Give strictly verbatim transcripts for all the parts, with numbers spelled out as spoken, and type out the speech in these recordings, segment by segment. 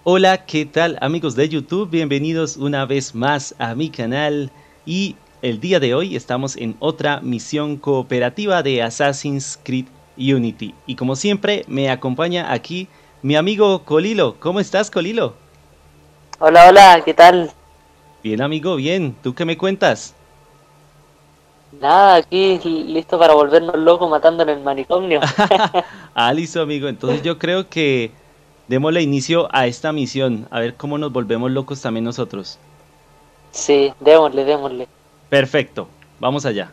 Hola, ¿qué tal amigos de YouTube? Bienvenidos una vez más a mi canal y el día de hoy estamos en otra misión cooperativa de Assassin's Creed Unity y como siempre me acompaña aquí mi amigo Colilo. ¿Cómo estás, Colilo? Hola, hola, ¿qué tal? Bien, amigo, bien. ¿Tú qué me cuentas? Nada, aquí listo para volvernos locos matando en el manicomio. Ah, listo, amigo. Entonces yo creo que démosle inicio a esta misión, a ver cómo nos volvemos locos también nosotros. Sí, démosle, démosle. Perfecto, vamos allá.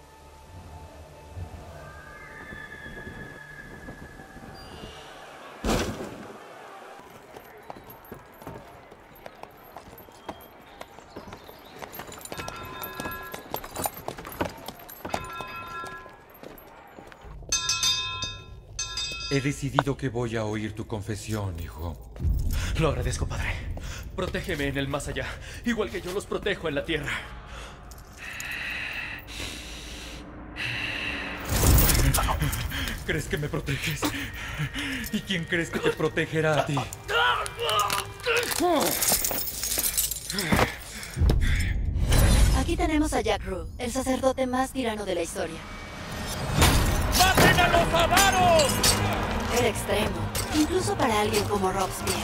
He decidido que voy a oír tu confesión, hijo. Lo agradezco, padre. Protégeme en el más allá, igual que yo los protejo en la tierra. ¿Crees que me proteges? ¿Y quién crees que te protegerá a ti? Aquí tenemos a Jack Rue, el sacerdote más tirano de la historia. ¡Maten a los avaros! Era extremo, incluso para alguien como Robespierre.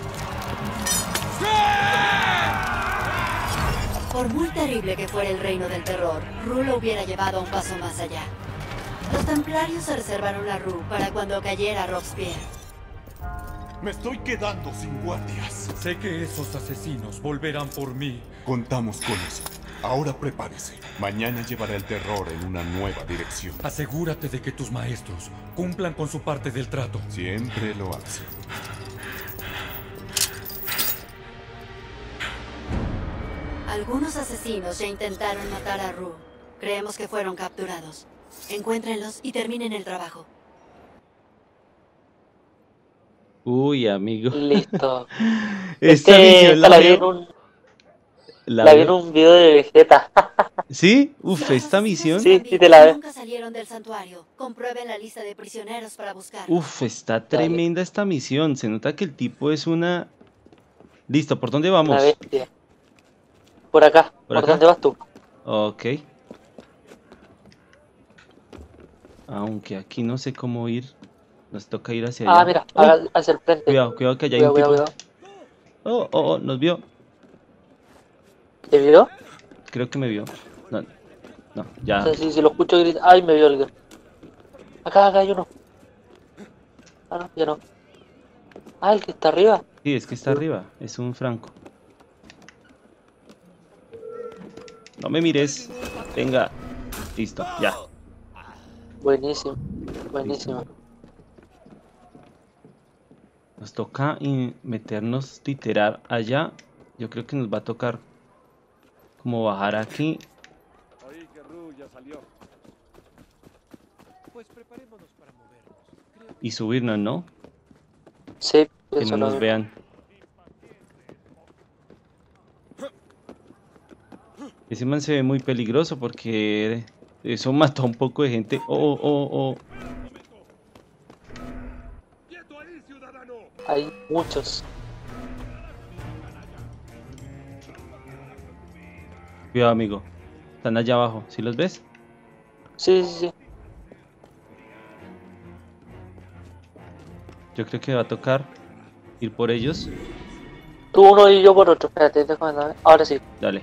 Por muy terrible que fuera el reino del terror, Rue lo hubiera llevado a un paso más allá. Los templarios se reservaron a Rue para cuando cayera Robespierre. Me estoy quedando sin guardias. Sé que esos asesinos volverán por mí. Contamos con eso. Ahora prepárese. Mañana llevará el terror en una nueva dirección. Asegúrate de que tus maestros cumplan con su parte del trato. Siempre lo hace. Algunos asesinos ya intentaron matar a Rue. Creemos que fueron capturados. Encuéntrenlos y terminen el trabajo. Uy, amigo. Listo. Esta Este, misión esta la la vi en veo. un, La la vi en veo. un video de Vegeta. ¿Sí? Uf, Si los esta asesinos misión. Sí, están sí te vivos la y ve. nunca salieron del santuario, comprueben la lista de prisioneros para buscarlos. Uf, está Dale, tremenda esta misión. Se nota que el tipo es una. Listo, ¿por dónde una vamos? bestia. Por acá, ¿Por ¿por acá? dónde vas tú? Ok. Aunque aquí no sé cómo ir. Nos toca ir hacia Ah, allá. mira, ¡Oh! haga- hacia el frente. Cuidado, cuidado que allá hay un Cuidado, cuidado, tipo. cuidado. Oh, oh, oh, nos vio. ¿Te vio? Creo que me vio. No, no, O ya. sea, si, si lo escucho gritar. Ay, me vio alguien. Acá, acá hay uno. Ah, no, ya no. Ah, el que está arriba. Sí, es que está arriba. Es un franco. No me mires. Venga. Listo, ya. Buenísimo, buenísimo. Nos toca y meternos literal allá. Yo creo que nos va a tocar como bajar aquí Oí que Ru ya salió. Pues preparémonos para movernos. Creo que y subirnos, ¿no? Sí, Que eso no lo nos vi. vean. Ese man se ve muy peligroso porque eso mató a un poco de gente. Oh, oh, oh. Hay muchos. Cuidado, amigo. Están allá abajo. ¿Sí los ves? Sí, sí, sí. Yo creo que va a tocar ir por ellos. Tú uno y yo por otro. Espérate, déjame ver. Ahora sí. Dale.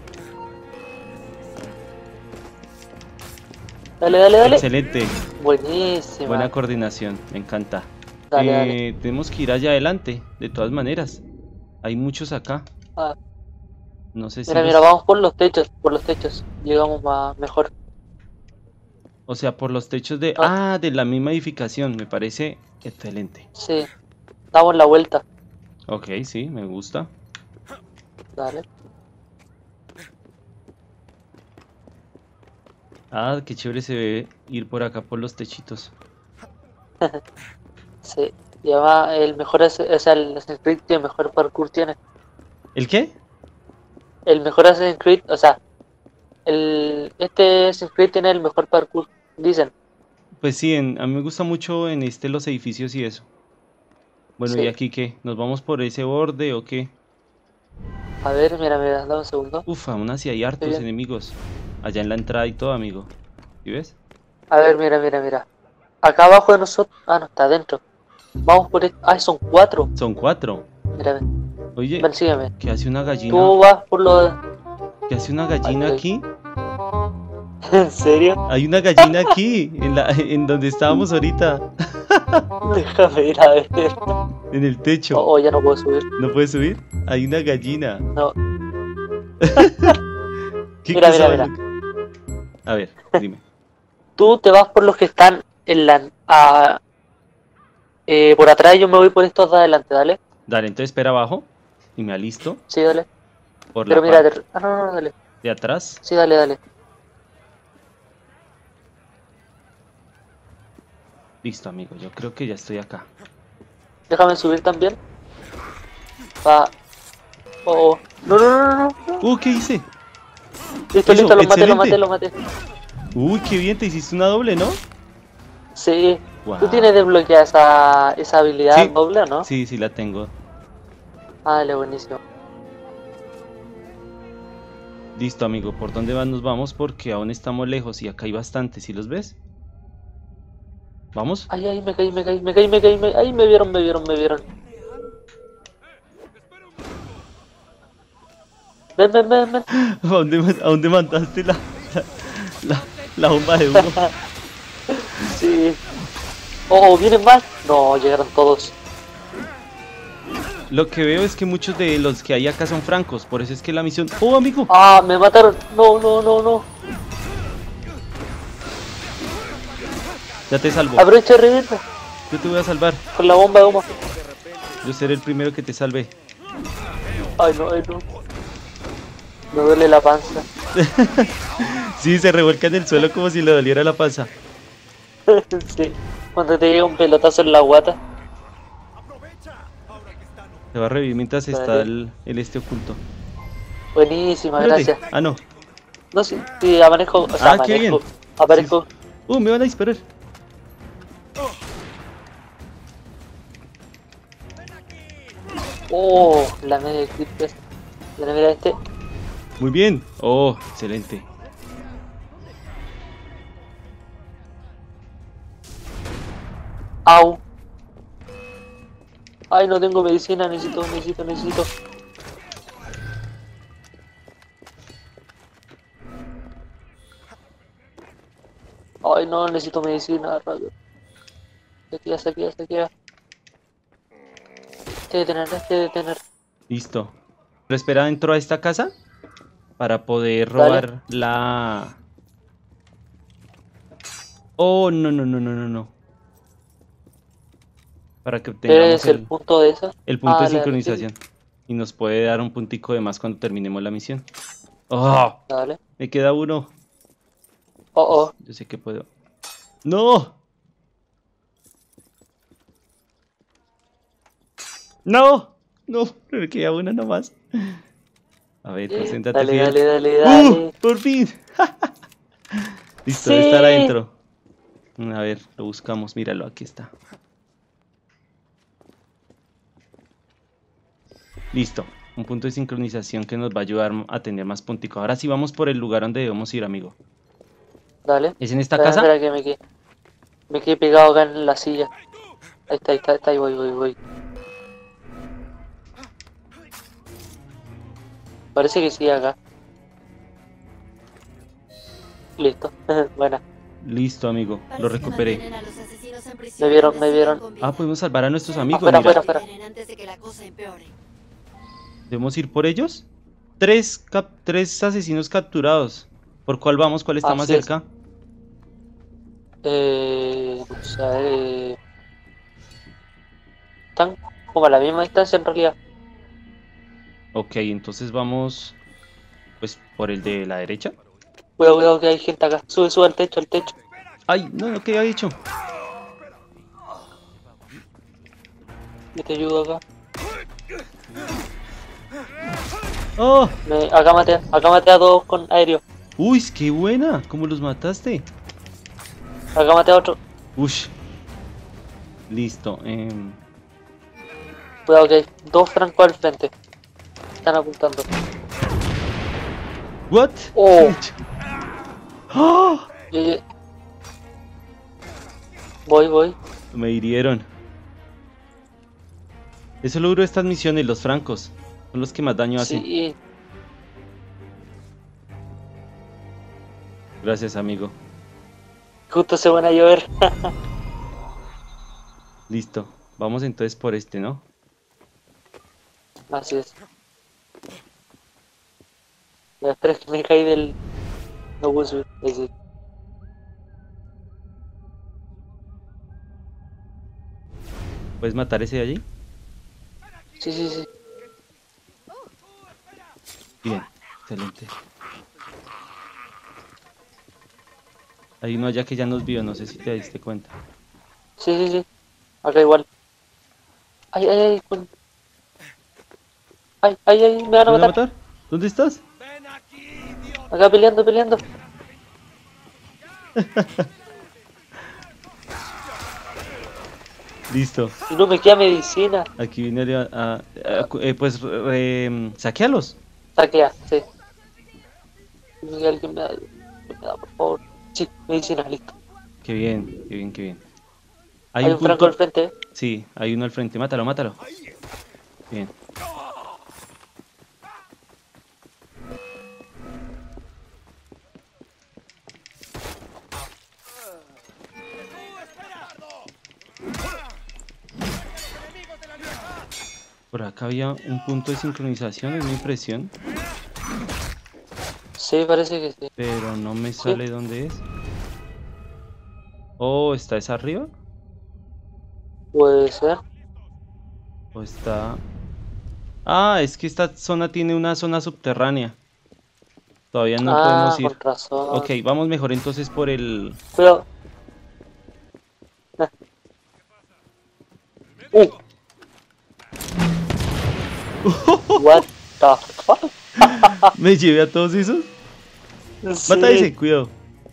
Dale, dale, dale. Excelente. Buenísima. Buena coordinación. Me encanta. Dale, Eh, dale. tenemos que ir allá adelante. De todas maneras. Hay muchos acá. Ah, No sé si mira, los- mira, vamos por los techos, por los techos. Llegamos más mejor. O sea, por los techos de... Ah. Ah, de la misma edificación. Me parece excelente. Sí. Damos la vuelta. Ok, sí, me gusta. Dale. Ah, qué chévere se ve ir por acá por los techitos. Sí. Lleva el mejor, es, o sea, el Assassin's Creed que mejor parkour tiene. ¿El qué? El mejor Assassin's Creed, o sea, el, este Assassin's Creed tiene el mejor parkour, dicen. Pues sí, en- a mí me gusta mucho en este los edificios y eso. Bueno, Sí. ¿y aquí qué? ¿Nos vamos por ese borde o qué? A ver, mira, mira, dame un segundo. Uf, aún así hay hartos bien. enemigos. Allá en la entrada y todo, amigo. ¿Sí ves? A ver, mira, mira, mira. Acá abajo de nosotros. Ah, no, está adentro. Vamos por esto. Ah, son cuatro. Son cuatro. Mira, ven, Oye, ven, sígueme. ¿qué hace una gallina? Tú vas por lo de... ¿Qué hace una gallina Ay, aquí? ¿En serio? Hay una gallina aquí, en la, en donde estábamos ahorita, Déjame ir a ver. en el techo. Oh, oh, ya no puedo subir. ¿No puedes subir? Hay una gallina. No. ¿Qué Mira, cosa mira, más loca? A ver, dime. Tú te vas por los que están en la... a- eh, por atrás, yo me voy por estos de adelante, dale. Dale, entonces espera abajo y me alisto Sí, dale. por la Pero mira, parte de... ah, no, no, no, dale. de atrás. Sí, dale, dale. Listo, amigo, yo creo que ya estoy acá. Déjame subir también. Va. Oh, oh. No, no, no, no, no. Uh, ¿qué hice? Listo, Eso, listo, lo maté, lo excelente. maté, lo maté. Uy, qué bien, te hiciste una doble, ¿no? Sí. Guau. ¿Tú tienes desbloqueada esa, esa habilidad Sí. doble o no? Sí, sí la tengo. Ah, dale, buenísimo. Listo, amigo, ¿por dónde van? Nos vamos porque aún estamos lejos y acá hay bastantes, ¿sí los ves? ¿Vamos? Ay, ay, me caí, me caí, me caí, me caí, me... Ay, me vieron, me vieron, me vieron. Ven, ven, ven, ven. ¿A dónde, ma- a dónde mandaste la, la, la, la bomba de humo? Sí. Oh, ¿vienen más? No, llegaron todos. Lo que veo es que muchos de los que hay acá son francos, por eso es que la misión... ¡Oh, amigo! Ah, me mataron. No, no, no, no. Ya te salvo. Aprovecha de reírme Yo te voy a salvar. con la bomba de humo. Yo seré el primero que te salve. Ay, no, ay, no. Me duele la panza. Sí, se revuelca en el suelo como si le doliera la panza. Sí. Cuando te llega un pelotazo en la guata. Te va a revivir mientras está Vale. el, el este oculto. Buenísima, Espérate. gracias. Ah, no. No sé, sí, aparezco. O sea, Ah, qué aparezco. bien. Aparezco. Uh, me van a disparar. Oh, la media clip esta. Mira, mira este. Muy bien. Oh, excelente. Au. Ay, no tengo medicina, necesito, necesito, necesito. Ay, no, necesito medicina, rápido. Saquea, saquea, saquea. Hay que detener, hay que detener. Listo. Pero espera dentro a esta casa para poder Dale. robar la... Oh, no, no, no, no, no, no. Para que obtengamos ¿Es el el, punto de esa? el punto Ah, de la- sincronización. Y nos puede dar un puntico de más cuando terminemos la misión. Oh, Dale. me queda uno. Oh, oh. Yo sé que puedo. ¡No! ¡No! No, me queda una nomás. A ver, concéntrate, Dale, Fidel. dale, dale, ¡Uh! dale. ¡Por fin! Listo, Sí. debe estar adentro. A ver, lo buscamos. Míralo, aquí está. Listo. Un punto de sincronización que nos va a ayudar a tener más punticos. Ahora sí vamos por el lugar donde debemos ir, amigo. Dale. ¿Es en esta Espera, casa? espera que me quedé. Me quedé pegado acá en la silla. Ahí está, ahí está, ahí está, ahí voy, voy, voy. Parece que sí acá. Listo. Buena. Listo, amigo. Lo Parece que recuperé. mantienen a los asesinos en prisión Me vieron, y me los vieron. siguen Ah, podemos salvar a nuestros amigos. Afuera, Mira. afuera. conviviendo antes de que la cosa empeore. ¿Debemos ir por ellos? Tres, cap- tres asesinos capturados. ¿Por cuál vamos? ¿Cuál está Así más es. cerca? Eh, o sea, eh... Están como a la misma distancia en realidad. Ok, entonces vamos... Pues por el de la derecha. Cuidado, cuidado que hay gente acá. Sube, sube al techo, al techo. Ay, no, no, ¿qué había dicho? Yo te ayudo acá. ¡Oh! Me, acá maté, acá maté a dos con aéreo. ¡Uy, qué buena! ¿Cómo los mataste? Acá maté a otro. Ush. Listo. em, Cuidado que hay dos francos al frente. Están apuntando. What? Oh. ¡Ah! Ye- ye- Voy, voy. Me hirieron. Eso logró estas misiones, los francos. Son los que más daño hacen. Sí. Gracias, amigo. Justo se van a llover. Listo. Vamos entonces por este, ¿no? Así es. Me espera que me caí del... No puedo subir. Ahí sí. ¿Puedes matar ese de allí? Sí, sí, sí. Bien, excelente. Hay uno allá que ya nos vio, no sé si te diste cuenta. Sí, sí, sí. Acá igual. Ay, ay, ay. con- Ay, ay, ay, me van a ¿Me van a matar. matar? ¿Dónde estás? Acá peleando, peleando. Listo. Y no me queda medicina. Aquí viene a... a- a- eh, pues re- em, saquealos. Saquea, sí. Y alguien me da, me da, por favor. Sí, medicina, listo. Qué bien, qué bien, qué bien. Hay, Hay un un franco punto... al frente, ¿eh? Sí, hay uno al frente. Mátalo, mátalo. Bien. Por acá había un punto de sincronización, es mi impresión, Sí, parece que sí. pero no me sale dónde es. Oh, ¿está esa arriba? Puede ser. ¿O está...? Ah, es que esta zona tiene una zona subterránea. Todavía no ah, podemos ir. con razón. Ok, vamos mejor entonces por el... Cuidado. Ah. Uh. What the fuck? ¿Me llevé a todos esos? Sí. Mata a ese, cuidado.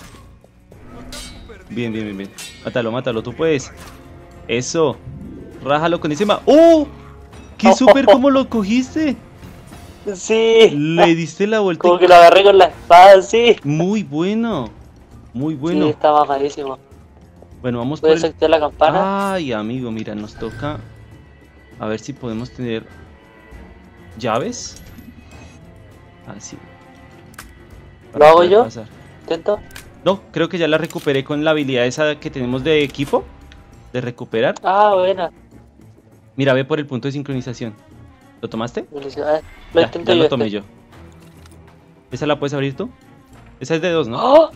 Bien, bien, bien, bien. Mátalo, mátalo, tú puedes. Eso. Rájalo con ese ma... ¡Oh! ¡Qué súper cómo lo cogiste! Sí. Le diste la vuelta. Como y- que lo agarré con la espada, sí. Muy bueno. Muy bueno. Sí, está mamadísimo. Bueno, vamos por ¿Puedes el... activar la campana? Ay, amigo, mira, nos toca... A ver si podemos tener... ¿Llaves? Así. ¿Lo hago poder yo? pasar. ¿Intento? No, creo que ya la recuperé con la habilidad esa que tenemos de equipo. De recuperar. Ah, buena. Mira, ve por el punto de sincronización. ¿Lo tomaste? Buenísimo. A ver, lo Ya, intento ya yo. lo tomé este. yo. ¿Esa la puedes abrir tú? Esa es de dos, ¿no? ¡Oh!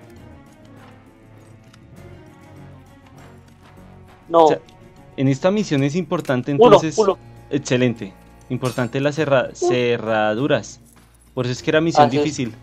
No, O sea, en esta misión es importante uno, entonces... uno. Excelente. Importante las cerra- cerraduras. Por eso es que era misión Así es. difícil.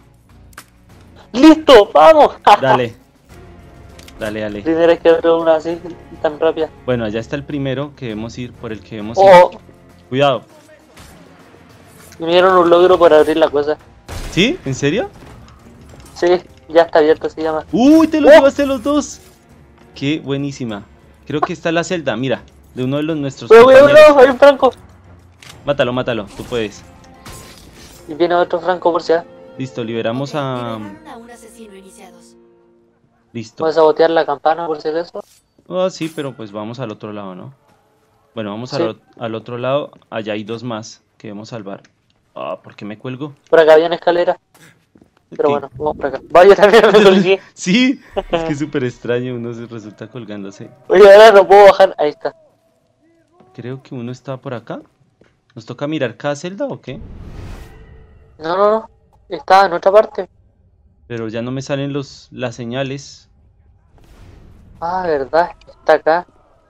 ¡Listo! ¡Vamos! Dale. Dale, dale. Primera vez que abro una así, tan rápida. Bueno, allá está el primero que debemos ir, por el que debemos ir. Oh, Cuidado. me dieron un logro por abrir la cosa. ¿Sí? ¿En serio? Sí, ya está abierto, se llama. ¡Uy! ¡Te los Oh. llevaste los dos! ¡Qué buenísima! Creo que está la celda, mira. De uno de los nuestros ¡Cuidado, cuidado, compañeros. cuidado! ¡Hay un franco! Mátalo, mátalo. Tú puedes. Y viene otro franco por si acaso. Listo, liberamos a... Liberaron a un asesino iniciados. Listo. ¿Puedes sabotear la campana por si acaso? Ah, sí, pero pues vamos al otro lado, ¿no? Bueno, vamos Sí. al, o- al otro lado. Allá hay dos más que debemos salvar. Ah, ¿por qué me cuelgo? Por acá había una escalera. Pero Ok. bueno, vamos por acá. Vaya, también me colgué. Sí, es que es súper extraño, uno se resulta colgándose. Oye, ahora no puedo bajar. Ahí está. Creo que uno está por acá. ¿Nos toca mirar cada celda o qué? No, no, no. Está en otra parte. Pero ya no me salen los las señales. Ah, verdad. Está acá.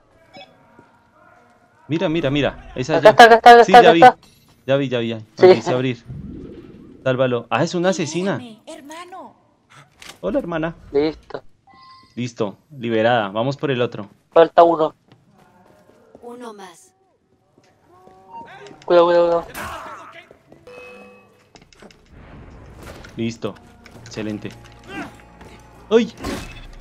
Mira, mira, mira. Esa Acá ya. está, acá está, acá Sí, está, ya acá vi. está. Ya vi, ya vi. Ya. Sí. Dice abrir. Sálvalo. Ah, es una asesina. Hermano. Hola, hermana. Listo. Listo, liberada. Vamos por el otro. Falta uno. Uno más. Cuidado, cuidado, cuidado. Listo. Excelente. ¡Ay!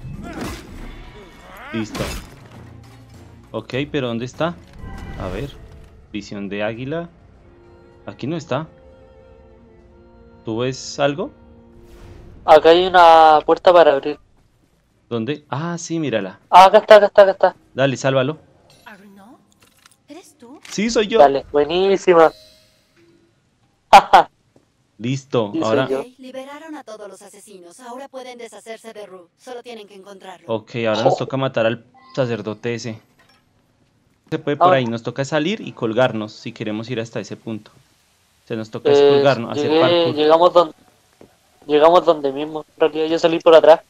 Listo. Ok, pero ¿dónde está? A ver. Visión de águila. Aquí no está. ¿Tú ves algo? Acá hay una puerta para abrir. ¿Dónde? Ah, sí, mírala. Ah, acá está, acá está, acá está. Dale, sálvalo. ¿Arno? ¿Eres tú? Sí, soy yo. Dale, buenísima. Jaja. Listo. Sí, soy Ahora, yo. Ok, liberaron a todos los asesinos. Ahora pueden deshacerse de Rue. Solo tienen que encontrarlo. ok, ahora nos toca matar al sacerdote ese. Se puede por Ahora. ahí. Nos toca salir y colgarnos si queremos ir hasta ese punto. Se nos toca Eh, colgarnos, hacer llegué- parkour. llegamos donde llegamos donde mismo. En realidad yo salí por atrás.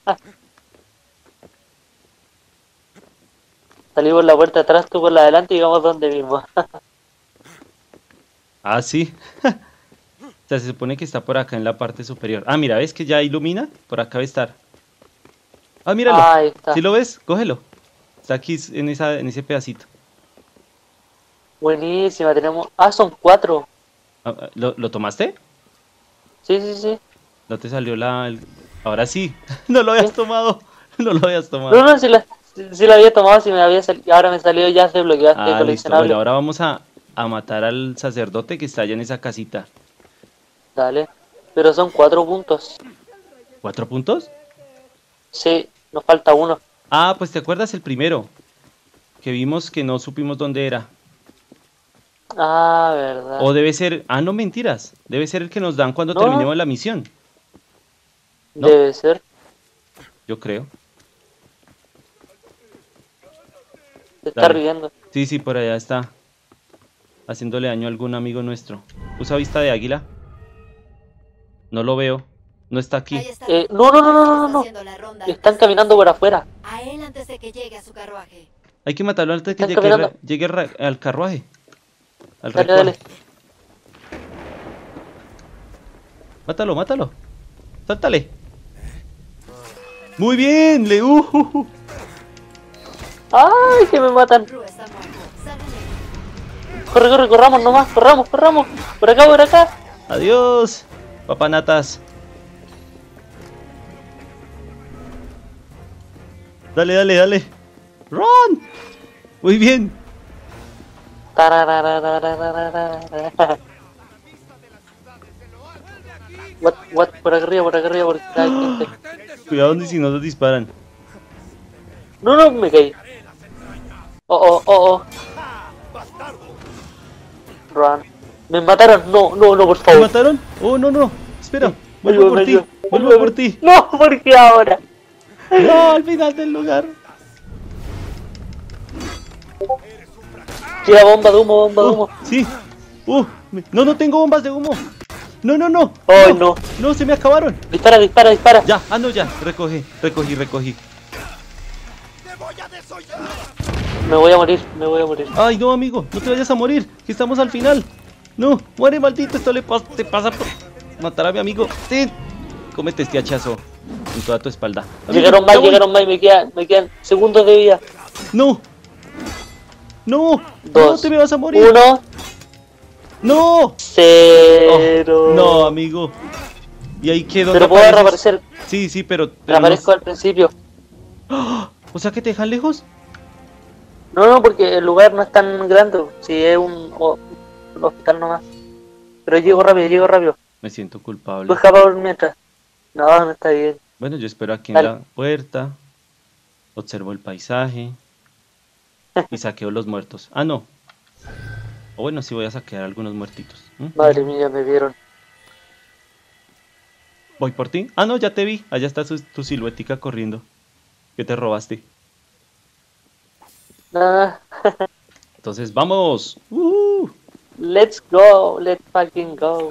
Salí por la puerta de atrás, tú por la de adelante y llegamos donde mismo. Ah, sí. O sea, se supone que está por acá en la parte superior. Ah, mira, ¿ves que ya ilumina? Por acá debe estar. Ah, míralo. Ah, ahí está. ¿Sí lo ves? Cógelo. Está aquí en, esa, en ese pedacito. Buenísima, tenemos... Ah, son cuatro. Ah, ah, ¿Lo, lo tomaste? Sí, sí, sí. ¿No te salió la...? el- Ahora sí. No lo habías ¿Qué? tomado. No lo habías tomado. No, no, si la, si, si la había tomado, si me había salido... Ahora me salió ya desbloqueado este Ah, listo. coleccionable. Bueno, ahora vamos a, a matar al sacerdote que está allá en esa casita. Dale. Pero son cuatro puntos. ¿Cuatro puntos? Sí, nos falta uno. Ah, pues ¿te acuerdas el primero? Que vimos que no supimos dónde era. Ah, verdad. O debe ser... Ah, no, mentiras. Debe ser el que nos dan cuando No. terminemos la misión. ¿no? Debe ser. Yo creo. Se está Dale. riendo. Sí, sí, por allá está. Haciéndole daño a algún amigo nuestro. ¿Usa vista de águila? No lo veo. No está aquí. Ahí está. Eh, no, no, no, no, no, no, no. Haciendo la ronda Están antes- caminando por afuera. A él antes de que llegue a su carruaje. Hay que matarlo antes de que Están llegue, caminando. ra- llegue ra- al carruaje. Al Dale, recuerdo. dale. Mátalo, mátalo. Sáltale. Muy bien, le. Uh, uh, uh. ¡Ay, que me matan! Rue está muerto. Salgan de ahí. Corre, corre, corramos nomás, corramos, corramos. Por acá, por acá. Adiós, papanatas. Dale, dale, dale. Run. Muy bien. Tarararararararara. What, what, por acá arriba, por acá arriba, por acá hay gente. Cuidado donde si no nos disparan. No, no, me caí. Oh, oh, oh, oh. Run. Me mataron, no, no, no, por ¿Me favor. mataron? Oh, no, no. Espera. Vuelvo Ayúdame, por ti. ayúdame, Vuelvo ayúdame. por ti. No, ¿por qué ahora? No, al final del lugar. Tira bomba de humo, bomba de Oh, humo. sí. Uh, me- no, no tengo bombas de humo. No, no, no. Ay, no. No, se me acabaron. Dispara, dispara, dispara. Ya, ah, no, ya. Recogí, recogí, recogí. Me voy a morir, me voy a morir. Ay, no, amigo, no te vayas a morir, que estamos al final. No, muere, maldito, esto le pas- te pasa por matar a mi amigo. Ten, cómete este hachazo en toda tu espalda. Amigo, Llegaron ya más, voy. llegaron más y me quedan, me quedan segundos de vida. No, no, no, Dos, te me vas a morir. Uno, No, cero. Oh, no, amigo. Y ahí quedó. Pero puedo reaparecer, Sí, sí, pero. pero reaparezco al principio. no- O sea que te dejan lejos. No, no, porque el lugar no es tan grande. Si es un, o- un hospital nomás. Pero llego rápido, llego rápido. Me siento culpable. Voy a escapar por mientras. No, no está bien. Bueno, yo espero aquí en Dale. la puerta. Observo el paisaje. Y saqueo los muertos. Ah, no. O bueno, sí voy a saquear algunos muertitos. ¿Mm? Madre mía, me vieron. Voy por ti. Ah, no, ya te vi. Allá está su- tu siluetica corriendo. Que te robaste. Nada. Entonces, ¡vamos! ¡Uh! Let's go, let's fucking go.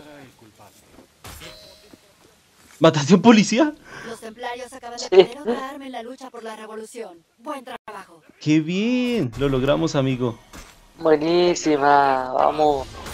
¿Mataste a un policía? Los templarios acaban de Sí. perder otra arma en la lucha por la revolución. Buen trabajo. ¡Qué bien! Lo logramos, amigo. Buenísima, vamos.